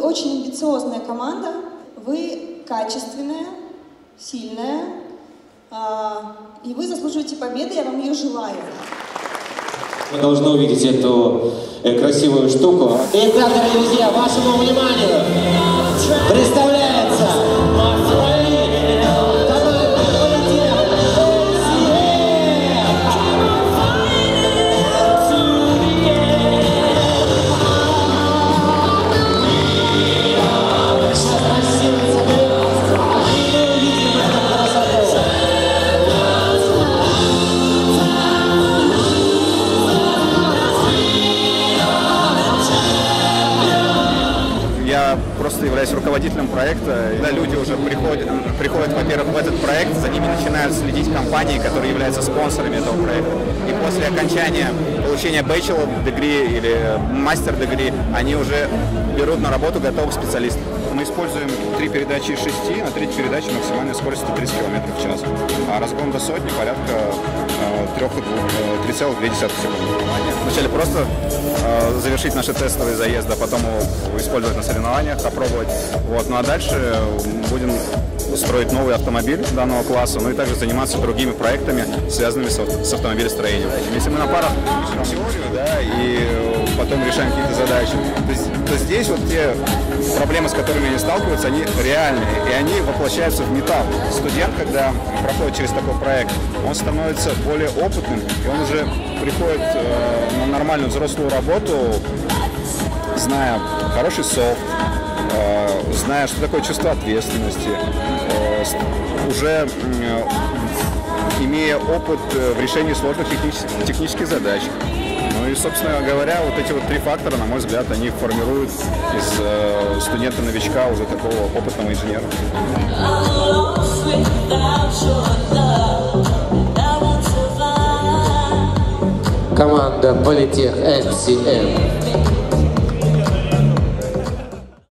очень амбициозная команда, вы качественная, сильная, и вы заслуживаете победы, я вам ее желаю. Вы должны увидеть эту красивую штуку. Итак, дорогие друзья, вашему вниманию представляется Я просто являюсь руководителем проекта. Когда люди уже приходят, во-первых, в этот проект, за ними начинают следить компании, которые являются спонсорами этого проекта. И после окончания получения bachelor degree или master degree, они уже берут на работу готовых специалистов. Мы используем 3 передачи из 6, на 3 передаче максимальная скорость 130 км в час. А разгон до сотни порядка 3,2 секунды. Вначале просто завершить наши тестовые заезды, а потом использовать на соревнованиях, опробовать. Вот. Ну а дальше будем строить новый автомобиль данного класса, ну и также заниматься другими проектами, связанными с автомобилестроением. Если мы на парах пишем теорию, да, и потом решаем какие-то задачи, то здесь вот те проблемы, с которыми они сталкиваются, они реальные, и они воплощаются в металл. Студент, когда проходит через такой проект, он становится более опытным, и он уже приходит на нормальную взрослую работу, зная хороший софт, зная, что такое чувство ответственности, уже имея опыт в решении сложных технических задач. Ну и, собственно говоря, вот эти вот 3 фактора, на мой взгляд, они формируют из студента-новичка уже такого опытного инженера. Команда Политех НСМ.